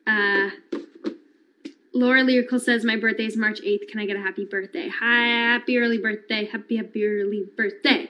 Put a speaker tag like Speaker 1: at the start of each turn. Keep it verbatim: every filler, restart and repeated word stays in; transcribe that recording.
Speaker 1: Uh, Laura Lyrical says, my birthday is March eighth. Can I get a happy birthday? Happy early birthday. Happy, happy early birthday.